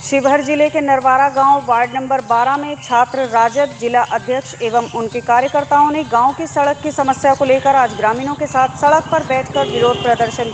शिवहर जिले के नरवारा गांव वार्ड नंबर 12 में छात्र राजद जिला अध्यक्ष एवं उनके कार्यकर्ताओं ने गांव की सड़क की समस्या को लेकर आज ग्रामीणों के साथ सड़क पर बैठकर विरोध प्रदर्शन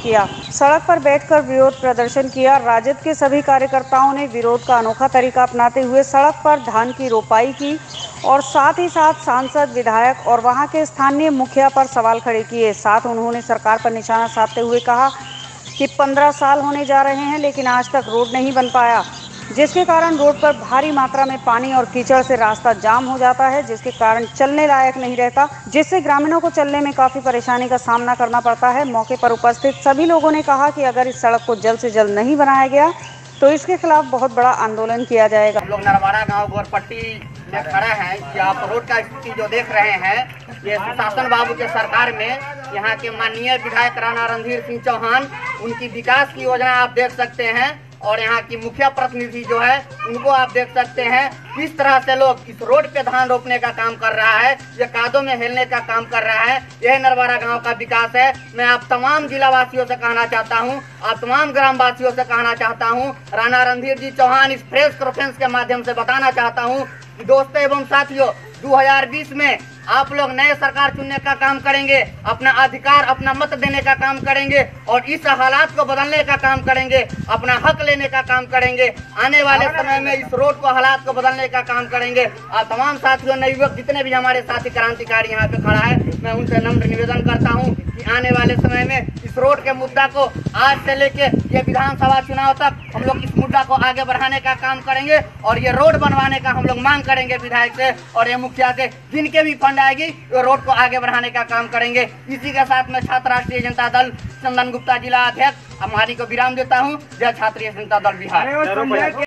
किया। राजद के सभी कार्यकर्ताओं ने विरोध का अनोखा तरीका अपनाते हुए सड़क पर धान की रोपाई की और साथ ही साथ सांसद, विधायक और वहां के स्थानीय मुखिया पर सवाल खड़े किए। साथ उन्होंने सरकार पर निशाना साधते हुए कहा कि 15 साल होने जा रहे हैं लेकिन आज तक रोड नहीं बन पाया, जिसके कारण रोड पर भारी मात्रा में पानी और कीचड़ से रास्ता जाम हो जाता है, जिसके कारण चलने लायक नहीं रहता, जिससे ग्रामीणों को चलने में काफ़ी परेशानी का सामना करना पड़ता है। मौके पर उपस्थित सभी लोगों ने कहा कि अगर इस सड़क को जल्द से जल्द नहीं बनाया गया तो इसके खिलाफ बहुत बड़ा आंदोलन किया जाएगा। हम लोग नरवारा गांव गोरपट्टी में खड़े हैं कि आप रोड का स्थिति जो देख रहे हैं, ये सुशासन बाबू के सरकार में यहाँ के माननीय विधायक राणा रणधीर सिंह चौहान, उनकी विकास की योजना आप देख सकते हैं और यहाँ की मुखिया प्रतिनिधि जो है उनको आप देख सकते हैं किस तरह से लोग इस रोड पे धान रोपने का काम कर रहा है, ये कादों में हेलने का काम कर रहा है। यह नरवारा गांव का विकास है। मैं आप तमाम जिला वासियों से कहना चाहता हूं, आप तमाम ग्राम वासियों से कहना चाहता हूं, राणा रणधीर जी चौहान इस प्रेस कॉन्फ्रेंस के माध्यम से बताना चाहता हूं कि दोस्तों एवं साथियों, 2020 में आप लोग नए सरकार चुनने का काम करेंगे, अपना अधिकार, अपना मत देने का काम करेंगे और इस हालात को बदलने का काम करेंगे, अपना हक लेने का काम करेंगे। आने वाले समय में इस रोड को, हालात को बदलने का काम करेंगे। आप तमाम साथियों, नवयुवक जितने भी हमारे साथी क्रांतिकारी यहाँ पे खड़ा है, मैं उनसे नम्र निवेदन करता हूँ कि आने वाले समय में इस रोड के मुद्दा को आज से लेके ये विधानसभा चुनाव तक हम लोग इस मुद्दा को आगे बढ़ाने का काम करेंगे और ये रोड बनवाने का हम लोग मांग करेंगे विधायक से और ये मुखिया से, जिनके भी फंड आएगी तो रोड को आगे बढ़ाने का काम करेंगे। इसी के साथ मैं छात्र राष्ट्रीय जनता दल चंदन गुप्ता जिला अध्यक्ष हमारी को विराम देता हूँ। जय छात्रीय जनता दल बिहार।